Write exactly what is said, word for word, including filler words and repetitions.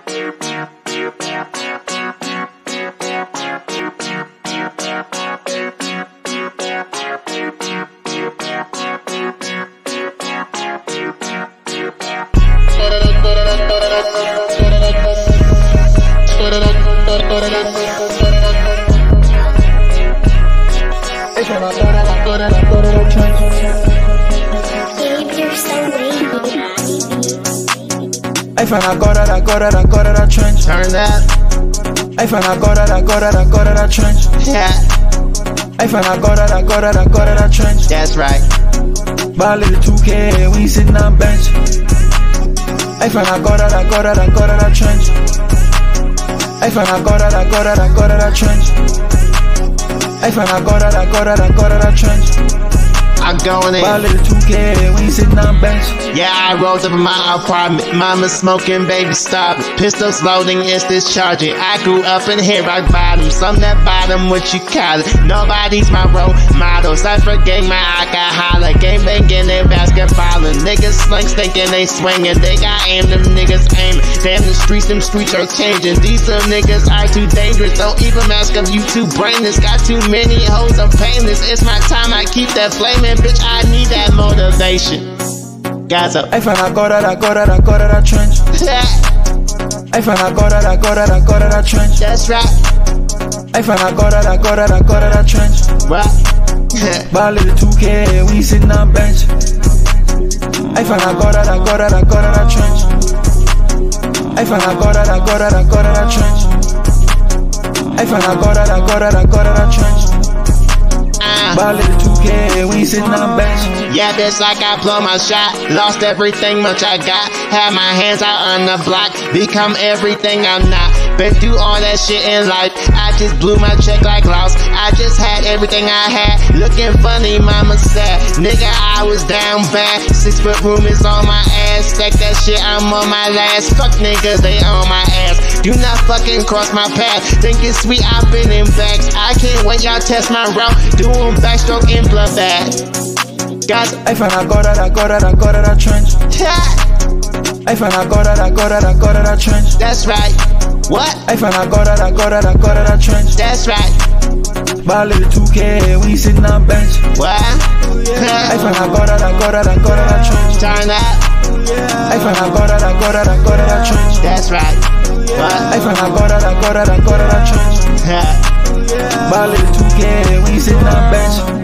Hey, fan, I go to that, go to that, go to that trench. Turn that. Hey, fan, I go to that, go to that, go to that trench. Yeah. Hey, fan, I go to that, go to that, go to that trench. That's right. Buy a little two K, we ain't sitting on bench. Hey, fan, I go to that, go to that, go to that trench. Hey, fan, I go to that, go to that, go to that trench. Hey, fan, I go to that, go to that, go to that trench. I'm going in. Buy a little two K, we ain't sitting on bench. Yeah, I rolled up in my apartment. Mama smoking, baby stop. Pistols loading, it's discharging. I grew up in here rock bottom. Some that bottom, what you call it. Nobody's my role models. I forget my alcoholic. Game banging and basketballing. Niggas slings thinking they swinging. They got aim, them niggas aiming. Damn, the streets, them streets are changing. These some niggas are too dangerous. Don't even ask if you too brainless. Got too many hoes, I'm painless. It's my time, I keep that flaming. Bitch, I need that motivation. Guys up. Hey, fan, I go to that, go to that, go to that trench. Hey, fan, I go to that, go to that, go to that trench. That's right. Hey, fan, I go to that, go to that, go to that trench. Right. Buy a little two K, we ain't sitting on bench. Hey, fan, I go to that, go to that, go to that trench. Hey, fan, I go to that, go to that, go to that trench. Hey, fan, I go to that, go to that, go to that trench. Buy a little two K, we ain't sitting on bench. Yeah, bitch, like I blow my shot. Lost everything much I got. Had my hands out on the block. Become everything I'm not. Been through all that shit in life. I just blew my check like lost. I just had everything I had. Looking funny, mama said. Nigga, I was down bad. Six foot room is on my ass. Stack that shit, I'm on my last. Fuck niggas, they on my ass. Do not fucking cross my path. Think it's sweet, I've been in bags. I can't wait, y'all test my route. Doing backstroke in bloodbath. Guys, hey, fan, I go to that, go to that, go to that trench. Hey, fan, I go to that, go to that, go to that trench. That's right. What? Hey, fan, I go to that, go to that, go to that trench. That's right. Buy a little two K, we ain't sitting on bench. What? Hey, fan, I go to that, go to that, go to that trench. Turn that. Hey, fan, I go to that, go to that, go to that trench. That's right. What? Hey, fan, I go to that, go to that, go to that trench. Buy a little two K, we ain't sitting on bench.